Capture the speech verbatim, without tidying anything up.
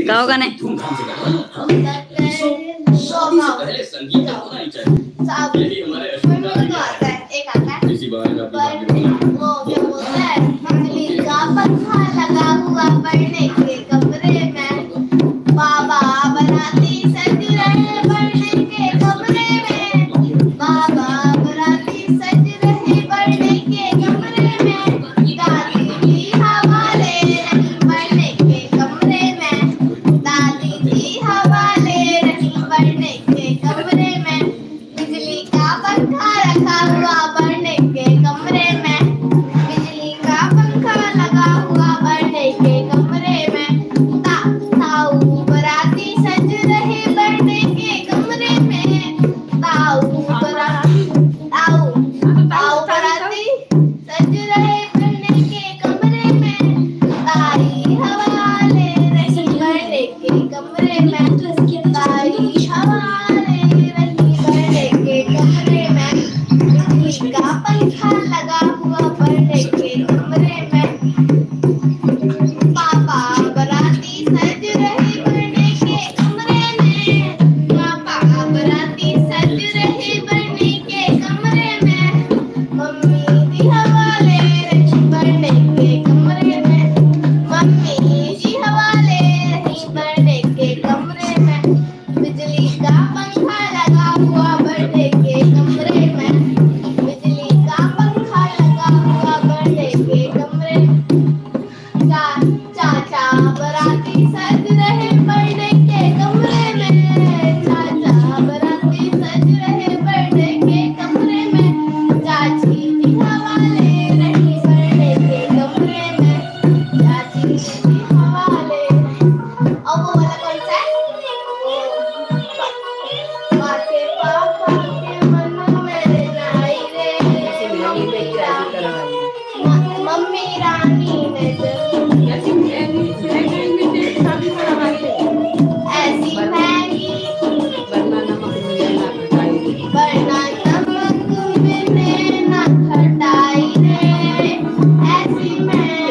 गाओ गाने। पहले संगीत होना ही चाहिए। यही हमारे अश्विन का आता है। एक आता है इसी बारे में वो क्या बोलता है, बिजली का पंखा लगा हुआ पढ़ने के कमरे में, बाबा बराती सज रहे पढ़ने के कमरे में, बाबा बराती सज रहे पढ़ने के कमरे में, दादी जी हवा ले रही पढ़ने के कमरे में, दादी जी हवा ले रही पढ़ने के कमरे में, बिजली का पंखा रखा हुआ पढ़ने के कमरे में, बिजली का पंखा लगा हुआ पढ़ने के कमरे में, ता ताऊ बराती सज रहे पढ़ने के कमरे में, ताऊ बराती ताऊ ताऊ बराती सज रहे पढ़ने के कमरे में, ताई हवा ले रही पढ़ने के कमरे में, ताई हवा ले रही पढ़ने के कमरे में, बिजली का पंखा लगा हुआ पढ़ने के कमरे में, पापा बराती सज रहे पढ़ने के कमरे में, पापा बराती सज रहे पढ़ने के कमरे में, मम्मी जी हवा ले रही पढ़ने के कमरे में, मम्मी जी हवा ले रही पढ़ने के कमरे में, बिजली का पंखा लगा हुआ पढ़ने के कमरे में, बिजली का पंखा लगा हुआ पढ़ने के कमरे में, चा चाचा बराती सज रहे पढ़ने के कमरे में, चाचा बराती सज रहे पढ़ने के कमरे में, चाची जी हवा ले रही पढ़ने के कमरे में, चाची जी हवा ले और वो वाला कौन सा है, माथे पापा के मन में नाई रे, मम्मी रानी मम्मी रानी ने ऐसी मैगी वरना नमक बिने ना खटाई रे, ऐसी मैगी